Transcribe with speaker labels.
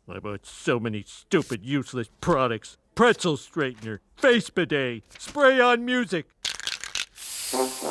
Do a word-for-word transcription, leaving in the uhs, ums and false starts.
Speaker 1: I bought so many stupid, useless products. Pretzel straightener, face bidet, spray-on music.